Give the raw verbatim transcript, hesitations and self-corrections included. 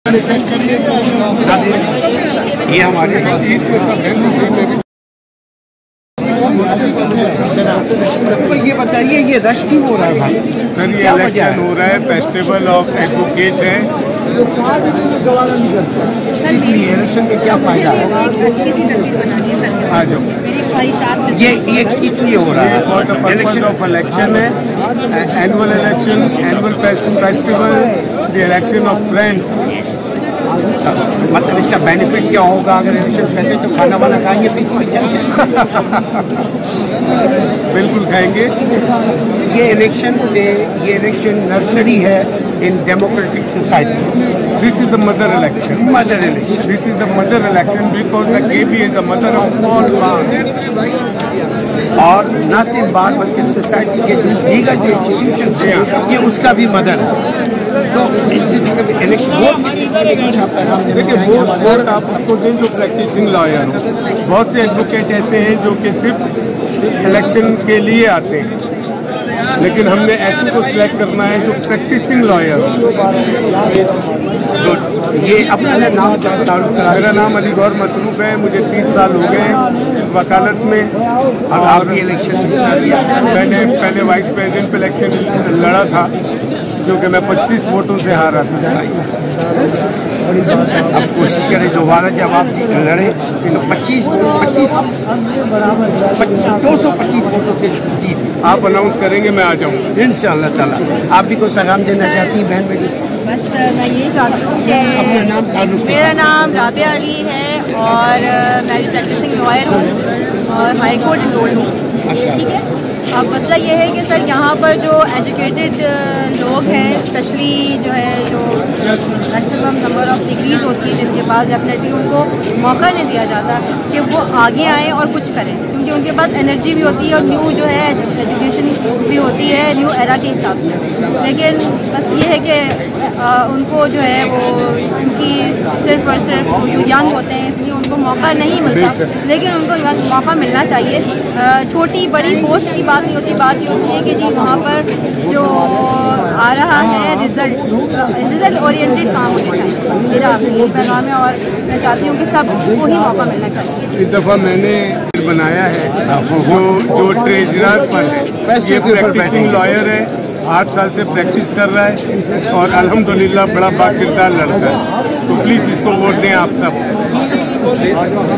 ये हमारे ये बताइए ये रश क्यों हो रहा है भाई? सर ये इलेक्शन हो रहा है, फेस्टिवल ऑफ एडवोकेट है। इलेक्शन में क्या फायदा है? आ जाओ। ये ये इसलिए हो रहा है for the purpose of election है, annual election, annual festival, the election of friends. मतलब इसका बेनिफिट क्या होगा? अगर इलेक्शन करते तो खाना वाना खाएंगे, पीछे में चल बिल्कुल खाएंगे। ये इलेक्शन ये इलेक्शन नर्सरी है in democratic society. This is the mother election. Mother election this is the mother election because the KB is the mother of all part. और न सिर्फ बात बल्कि सोसाइटी के लीगल जो इंस्टीट्यूशन हैं ये उसका भी मदर है। तो इलेक्शन देखिए वोट वोट आप उसको दें जो प्रैक्टिसिंग लॉयर हो। बहुत से एडवोकेट ऐसे हैं जो कि सिर्फ इलेक्शन के लिए आते हैं, लेकिन हमने ऐसे को सिलेक्ट करना है जो प्रैक्टिसिंग लॉयर हो। तो ये अपना नाम मेरा नाम अली गौर मसरूफ है, मुझे तीस साल हो गए वकालत में। और आपकी इलेक्शन हिस्सा लिया? मैंने पहले वाइस प्रेसिडेंट पे इलेक्शन लड़ा था, क्योंकि मैं पच्चीस वोटों से हारा था। अब कोशिश करें दोबारा जब आप लड़े तो पच्चीस पच्चीस दो सौ पच्चीस वोटों से जीत आप अनाउंस करेंगे, मैं आ जाऊँगा इंशाअल्लाह ताला। आप भी कोई पैगाम देना चाहती हैं बहन बेटी? बस मैं यही चाहती हूँ कि मेरा नाम राबिया अली है और मैं भी प्रैक्टिसिंग लॉयर हूँ और हाई कोर्ट इनरोल्ड हूँ। ठीक है, अब मसला ये है कि सर यहाँ पर जो एजुकेटेड लोग हैं, स्पेशली जो है जो मैक्सिमम नंबर ऑफ डिग्रीज होती है जिनके पास, डेफिनेटली उनको मौका नहीं दिया जाता कि वो आगे आएँ और कुछ करें, क्योंकि उनके पास एनर्जी भी होती है और न्यू जो है एजुकेशन भी होती है न्यू एरा के हिसाब से। लेकिन बस ये है कि उनको जो है वो उनकी सिर्फ और सिर्फ जो यंग होते हैं इसलिए उनको मौका नहीं मिलता, लेकिन उनको मौका मिलना चाहिए। छोटी बड़ी पोस्ट की बात नहीं होती, बात ये होती है कि जी वहाँ पर जो आ रहा है रिजल्ट रिजल्ट ओरिएंटेड काम होना चाहिए। मेरा आपसे यही पैगाम है और मैं चाहती हूँ कि सबको ही मौका मिलना चाहिए। इस दफ़ा मैंने बनाया है जो जो ट्रेजरर पर है, ये प्रैक्टिसिंग लॉयर है, आठ साल से प्रैक्टिस कर रहा है और अल्हम्दुलिल्लाह बड़ा बाकिरदार लड़का है। तो प्लीज़ इसको वोट दें आप सब।